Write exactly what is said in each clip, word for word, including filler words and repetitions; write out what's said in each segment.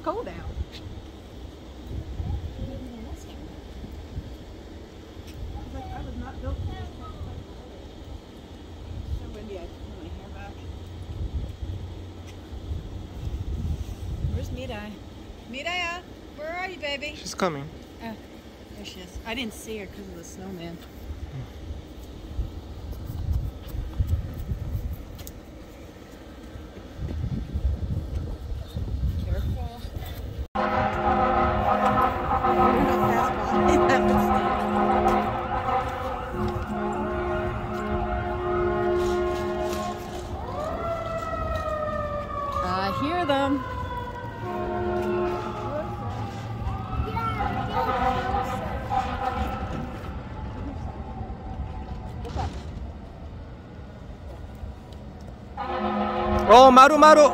cold out. I was not built for this. So windy, I put my hair back. Where's Midai? Midai, where are you, baby? She's coming. Oh, there she is. I didn't see her because of the snowman. Careful. I hear them. Oh, Maru, Maru.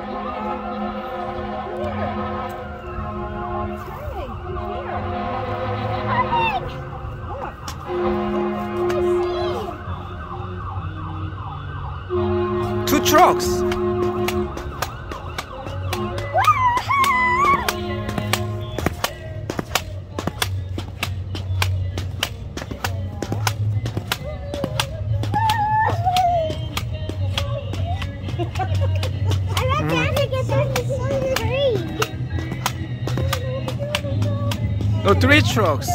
Two trucks. No, three trucks.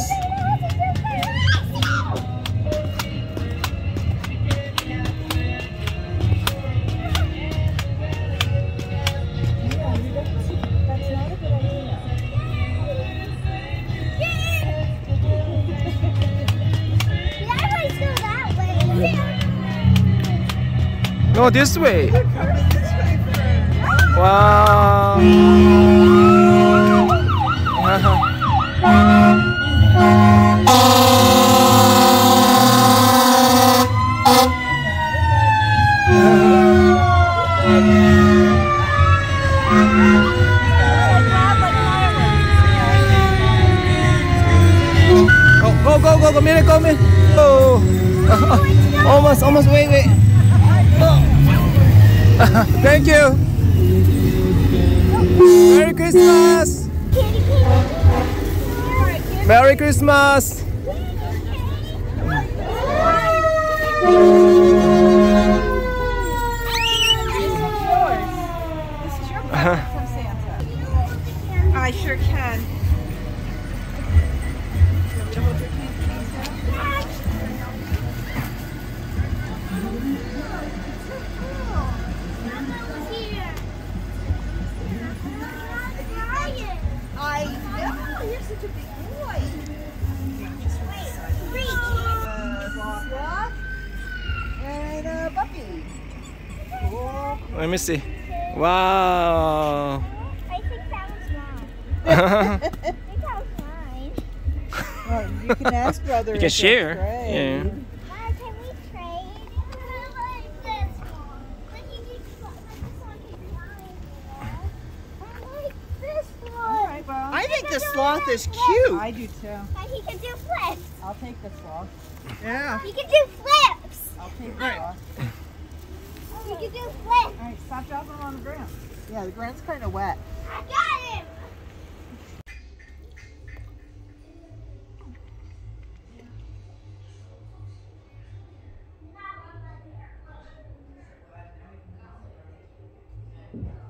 No, this way. Wow. Oh, go, go, go, go, Mira, go, Mira. Oh, almost, almost, wait, wait. Thank you. Merry Christmas. Merry Christmas. From Santa. I sure can. I know, you're such a big boy. Uh, and a puppy. Cool. Let me see. Wow. I think that was wrong. I think that was mine. Well, you can ask brother. You can if share. that's right. Yeah. Mom, can we trade? I like this one. But he keeps, this one keeps flying, you know? I like this one. All right, well, I I think think the the sloth sloth is is cute. cute. I do too. And he can do flips. I'll take the sloth. Yeah. He can do flips. I'll take the sloth. He can do flips. All right, stop dropping him on the ground. Yeah, the ground's kind of wet. I got him. Yeah.